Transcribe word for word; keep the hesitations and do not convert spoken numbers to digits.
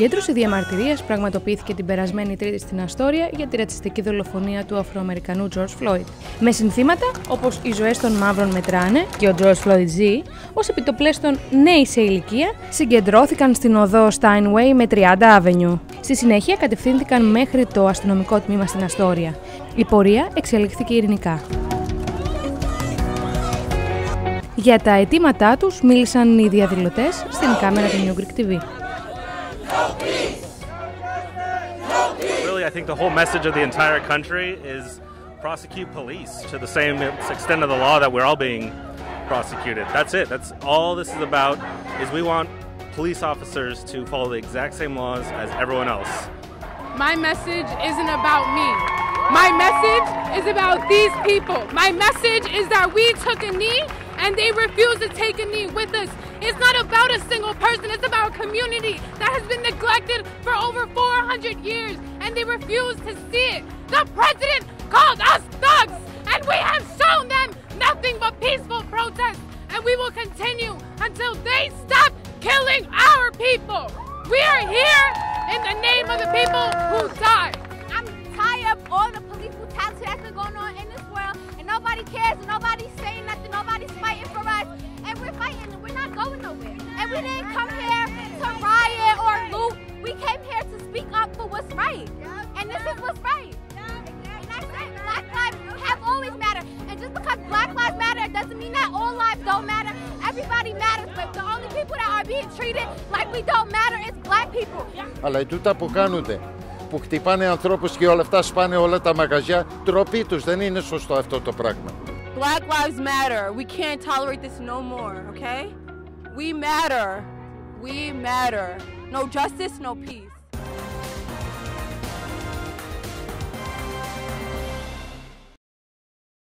Συγκέντρωση διαμαρτυρίας πραγματοποιήθηκε την περασμένη Τρίτη στην Αστόρια για τη ρατσιστική δολοφονία του Αφροαμερικανού George Floyd. Με συνθήματα όπως «Οι ζωές των μαύρων μετράνε» και «Ο George Floyd ζει», ως επιτοπλέστον νέοι σε ηλικία, συγκεντρώθηκαν στην οδό Steinway με τριάντα Avenue. Στη συνέχεια κατευθύνθηκαν μέχρι το αστυνομικό τμήμα στην Αστόρια. Η πορεία εξελίχθηκε ειρηνικά. Για τα αιτήματά τους μίλησαν οι διαδηλωτές στην κάμερα του New Greek τι βι. Really, I think the whole message of the entire country is prosecute police to the same extent of the law that we're all being prosecuted. That's it. That's all this is about, is we want police officers to follow the exact same laws as everyone else. My message isn't about me. My message is about these people. My message is that we took a knee and they refuse to take a knee with us. It's not about a single person, it's about a community that has been neglected for over four hundred years, and they refuse to see it. The president called us thugs, and we have shown them nothing but peaceful protest, and we will continue until they stop killing our people. We are here in the name of the people who died. I'm tired of all the police brutality that's been going on in this world, and nobody cares, and nobody's saying nothing, nobody's fighting for us, and we're fighting, and we're not going nowhere. And we didn't come here to riot or loot. We came here to speak up for what's right, and this is what's right. And that's it. Black lives have always mattered, and just because Black lives matter doesn't mean that all lives don't matter. Everybody matters, but the only people that are being treated like we don't matter is Black people. Αλλά τούτα που κάνονται, που χτυπάνε ανθρώπους και όλα αυτά, σπάνε όλα τα μαγαζιά, ντροπή τους, δεν είναι σωστό αυτό το πράγμα. Black lives matter. We can't tolerate this no more, okay? We matter. We matter. No justice, no peace.